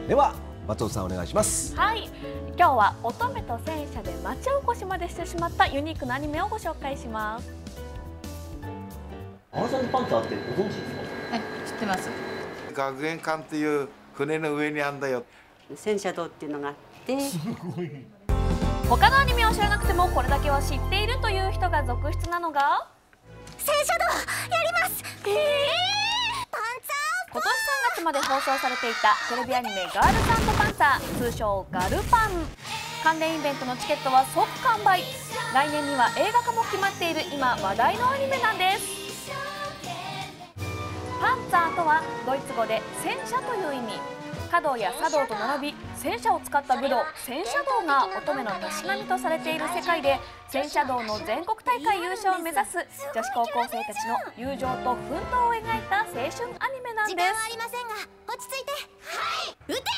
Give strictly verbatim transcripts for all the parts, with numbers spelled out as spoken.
では松尾さんお願いします。 はい、今日は乙女と戦車で町おこしまでしてしまったユニークなアニメをご紹介します。 アマゾンパンツァーってご存知ですか？ はい、知ってます。 学園艦っていう船の上にあんだよ。 戦車道っていうのがあって、すごい。 他のアニメを知らなくてもこれだけは知っているという人が続出なのが戦車道やります。えー、パンツァー。 今年さんがつまで放送されていたテレビアニメ「ガールズ&パンツァー」通称ガルパン。関連イベントのチケットは即完売。来年には映画化も決まっている今話題のアニメなんです。パンツァーとはドイツ語で戦車という意味。華道や茶道と並び戦車を使った武道戦車道が乙女のたしなみとされている世界で、戦車道の全国大会優勝を目指す女子高校生たちの友情と奮闘を描いた青春アニメなんです。 時間はありませんが落ち着いて、はい、撃て。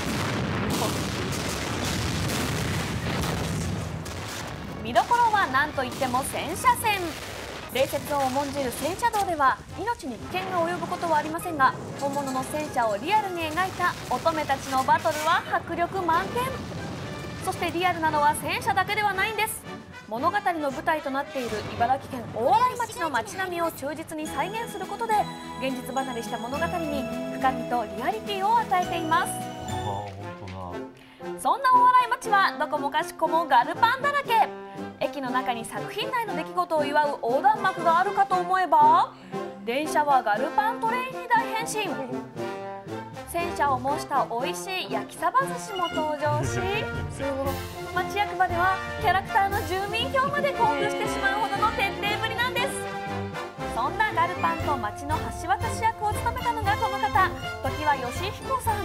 見どころは何といっても戦車戦。礼節を重んじる戦車道では命に危険が及ぶことはありませんが、本物の戦車をリアルに描いた乙女たちのバトルは迫力満点。そしてリアルなのは戦車だけではないんです。物語の舞台となっている茨城県大洗町の街並みを忠実に再現することで、現実離れした物語に深みとリアリティを与えています。そんな大洗町はどこもかしこもガルパンだらけ。駅の中に作品内の出来事を祝う横断幕があるかと思えば、電車はガルパントレインに大変身。戦車を模した美味しい焼きサバ寿司も登場し、町役場ではキャラクターの住民票まで交付してしまうほどの徹底ぶりなんです。そんなガルパンと町の橋渡し役を務めたのがこの方、常盤義彦さん。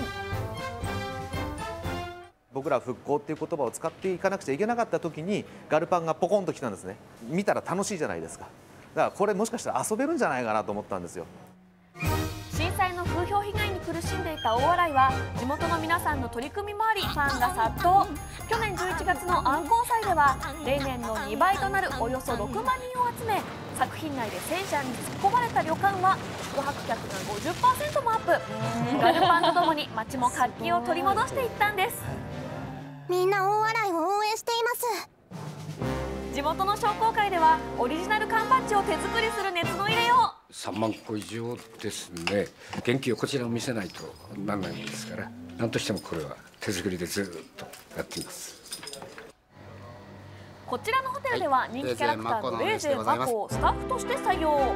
僕ら復興っていう言葉を使っていかなくちゃいけなかった時にガルパンがポコンときたんですね。見たら楽しいじゃないですか。だからこれもしかしたら遊べるんじゃないかなと思ったんですよ。 震災の風評被害に苦しんでいた大洗は地元の皆さんの取り組みもありファンが殺到。去年じゅういちがつのアンコウ祭では例年のにばいとなるおよそろくまんにんを集め、作品内で戦車に突っ込まれた旅館は宿泊客が ごじゅっパーセント もアップ。ガルパンとともに街も活気を取り戻していったんです。 みんな大洗を応援しています。 地元の商工会ではオリジナル缶バッジを手作りする熱の入れよう。 さんまんこ以上ですね。元気をこちらを見せないとならないんですから、何としてもこれは手作りでずっとやっています。 こちらのホテルでは人気キャラクターのレーゼーマコをスタッフとして採用。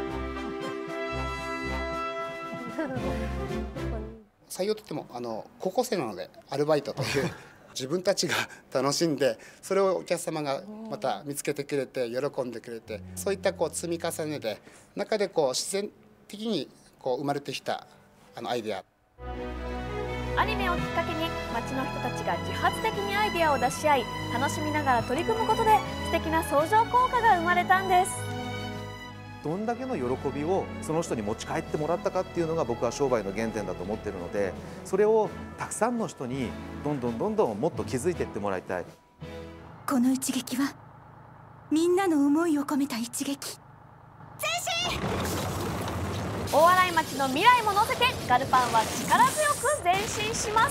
採用といってもあの高校生なのでアルバイトという自分たちが楽しんで、それをお客様がまた見つけてくれて喜んでくれて、そういったこう積み重ねで中でこう自然的にこう生まれてきたあのアイデア。 アニメをきっかけに街の人たちが自発的にアイデアを出し合い楽しみながら取り組むことで素敵な相乗効果が生まれたんです。 どんだけの喜びをその人に持ち帰ってもらったかっていうのが僕は商売の原点だと思っているので、それをたくさんの人にどんどんどんどんもっと気づいていってもらいたい。 この一撃はみんなの思いを込めた一撃。 前進。 大洗町の未来も乗せてガルパンは力強く前進します。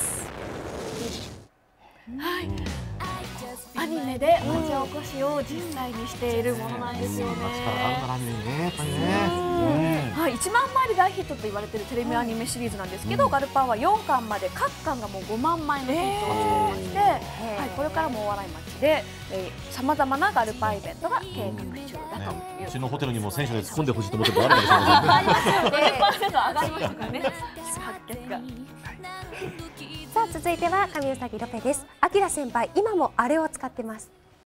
はい、アニメで町おこしを実際にしているものなんですよね。はい、いちまんまいで大ヒットと言われているテレビアニメシリーズなんですけど、うん、ガルパンはよんかんまで各巻がもうごまんまいのヒットをしていまして、はい、これからも大洗町でさまざまなガルパンイベントが計画中だという、ね、 うちのホテルにも戦車で突っ込んでほしいと思ってるのがあるかもしれませんね。 ありますよね。ごじゅっパーセント上がりましたからね。はっぴゃくが。 さあ続いては神うさぎロペです。あきら先輩、今もあれを使ってます。